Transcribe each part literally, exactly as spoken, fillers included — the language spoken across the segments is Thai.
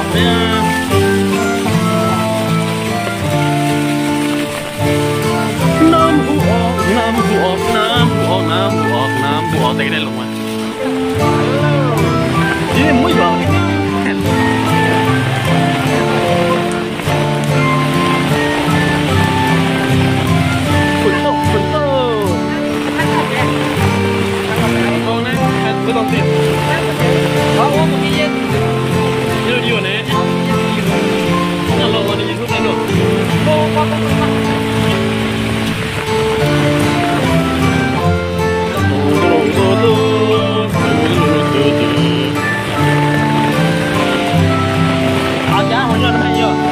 อกเนี่ยน้ำหูออกน้ำหูออกน้ำหูออกน้ำหูออกน้ำหูออกแต่ก็ได้ลงมานี่มุ้ยบอกฝนตกฝนตกตรงนั้นไม่ต้องติดเพราะว่าเมื่อกี้เย็นอยู่อยู่ไหนนั่งลงมาในยูทูบนั่นหนูโอ้โหเอาจ้าหัวเรือทำไมเยอะ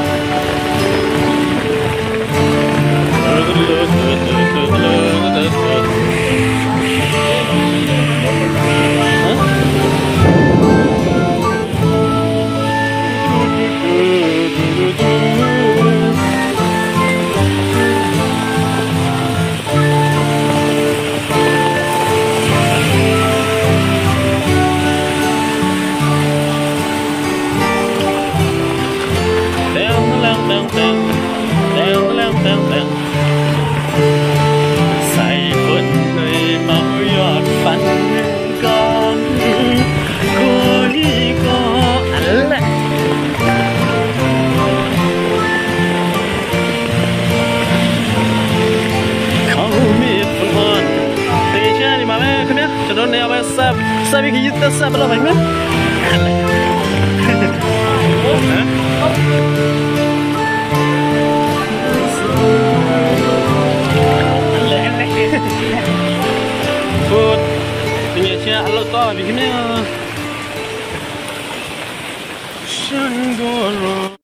ใส่คนในเมายอดฟันกองคุยก็อันแหละเขามีฝนอ่อนเตะเชื่อนี่มาไหมคุณเนี่ยจะโดนแนวไปซับซับอีกยี่สิบซับแล้วไหมเนี่ยอะไรฮะGood. Tinggal siya alo to, bigyan niya. Sangoro.